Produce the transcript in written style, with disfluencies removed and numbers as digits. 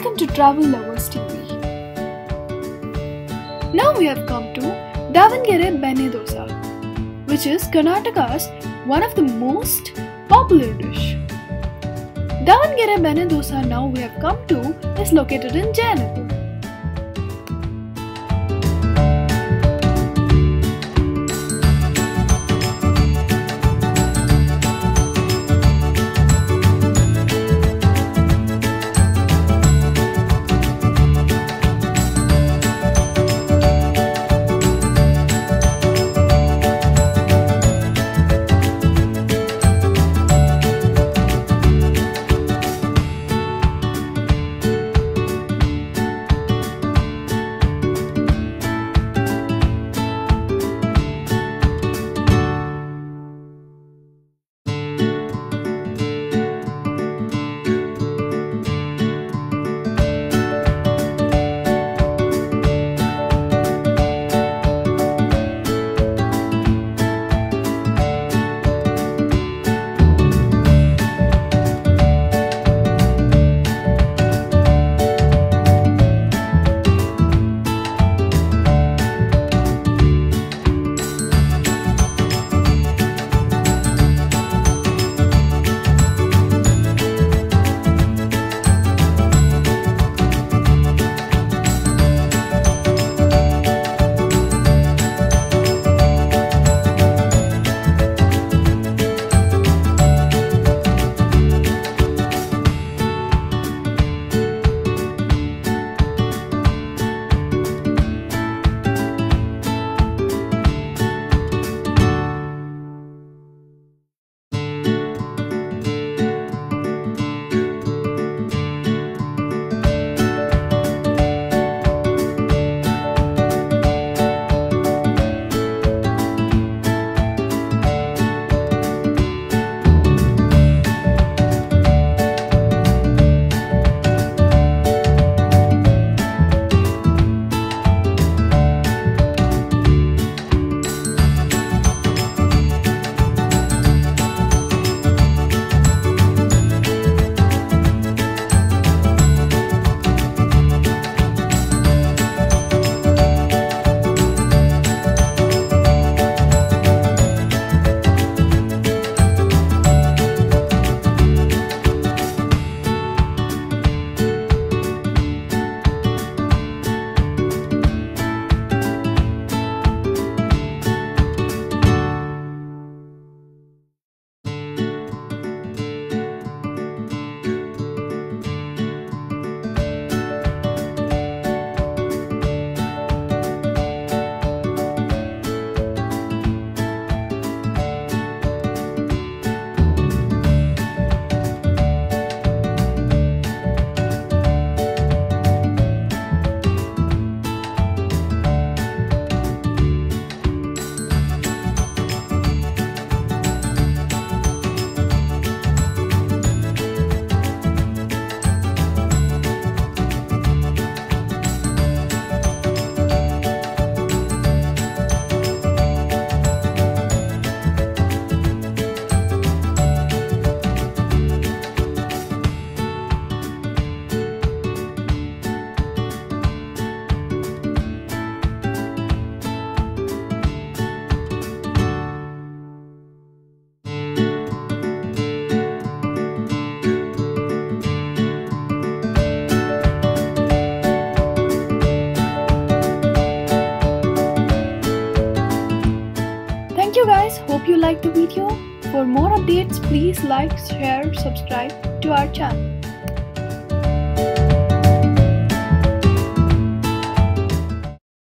Welcome to Travel Lovers TV. Now we have come to Davangere Benne Dosa, which is Karnataka's one of the most popular dish. Davangere Benne Dosa now we have come to is located in Jayanagar. Thank you guys, hope you liked the video. For more updates, please like, share, subscribe to our channel.